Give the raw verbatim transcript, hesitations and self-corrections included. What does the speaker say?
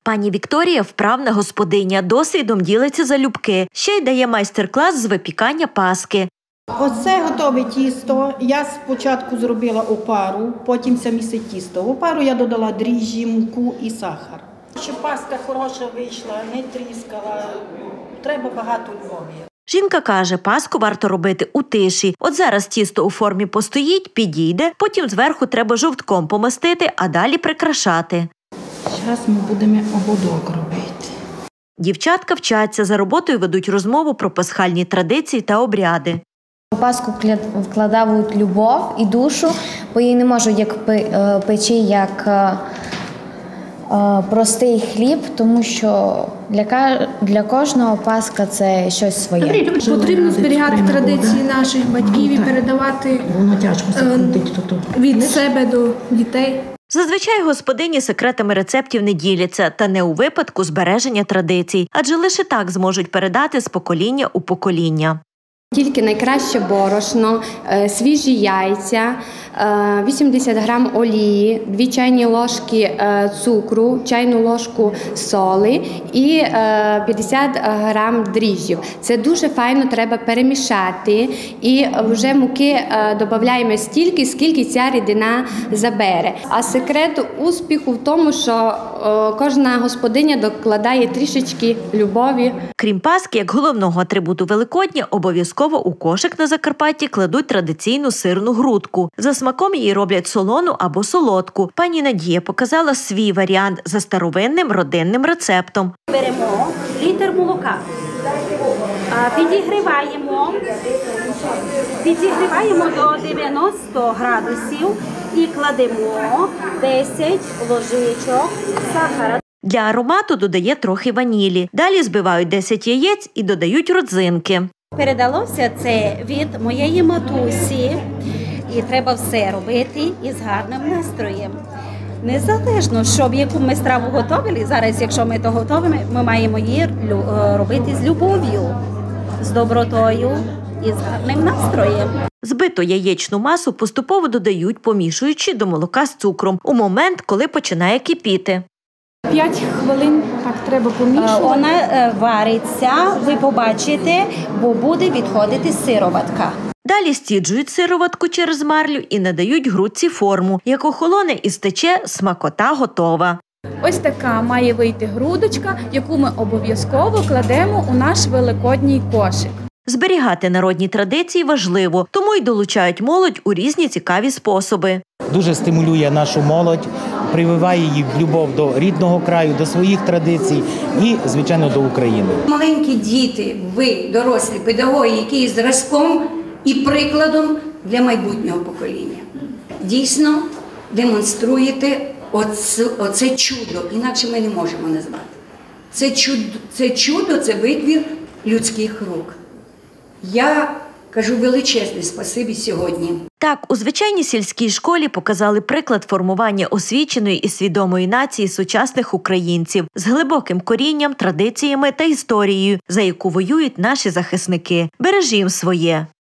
Пані Вікторія – вправна господиня, досвідом ділиться залюбки, ще й дає майстер-клас з випікання паски. Оце готове тісто. Я спочатку зробила опару, потім це місце тісто. В опару я додала дріжджі, муку і сахар. Щоб паска хороша вийшла, не тріскала, треба багато любові. Жінка каже, паску варто робити у тиші. От зараз тісто у формі постоїть, підійде, потім зверху треба жовтком помастити, а далі прикрашати. Зараз ми будемо ободок робити. Дівчатка вчаться, за роботою ведуть розмову про пасхальні традиції та обряди. У паску вкладають любов і душу, бо її не можуть як печи, як простий хліб, тому що для, для кожного паска – це щось своє. Потрібно зберігати традиції наших батьків і передавати від себе до дітей. Зазвичай господині секретами рецептів не діляться, та не у випадку збереження традицій, адже лише так зможуть передати з покоління у покоління. Тільки найкраще борошно, свіжі яйця, вісімдесят грам олії, дві чайні ложки цукру, чайну ложку соли і п'ятдесят грам дріжджів. Це дуже файно треба перемішати і вже муки додаємо стільки, скільки ця рідина забере. А секрет успіху в тому, що кожна господиня докладає трішечки любові. Крім паски, як головного атрибуту Великодня, обов'язково у кошик на Закарпатті кладуть традиційну сирну грудку. За смаком її роблять солону або солодку. Пані Надія показала свій варіант за старовинним родинним рецептом. Беремо літр молока, підігріваємо, підігріваємо до дев'яноста градусів і кладемо десять ложечок сахара. Для аромату додає трохи ванілі. Далі збивають десять яєць і додають родзинки. Передалося це від моєї матусі, і треба все робити із гарним настроєм. Незалежно, щоб яку ми страву готували, зараз, якщо ми то готуємо, ми маємо її робити з любов'ю, з добротою і з гарним настроєм. Збиту яєчну масу поступово додають, помішуючи до молока з цукром, у момент, коли починає кипіти. П'ять хвилин так треба помішувати. Вона вариться, ви побачите, бо буде відходити сироватка. Далі стіджують сироватку через марлю і надають грудці форму. Як охолоне і стече, смакота готова. Ось така має вийти грудочка, яку ми обов'язково кладемо у наш великодній кошик. Зберігати народні традиції важливо, тому й долучають молодь у різні цікаві способи. Дуже стимулює нашу молодь, прививає її в любов до рідного краю, до своїх традицій і, звичайно, до України. Маленькі діти, ви, дорослі педагоги, які є зразком і прикладом для майбутнього покоління. Дійсно демонструєте оце, оце чудо, інакше ми не можемо назвати. Це чудо, це чудо, це витвір людських рук. Я кажу величезне спасибі сьогодні. Так, у звичайній сільській школі показали приклад формування освіченої і свідомої нації сучасних українців з глибоким корінням, традиціями та історією, за яку воюють наші захисники. Бережімо своє.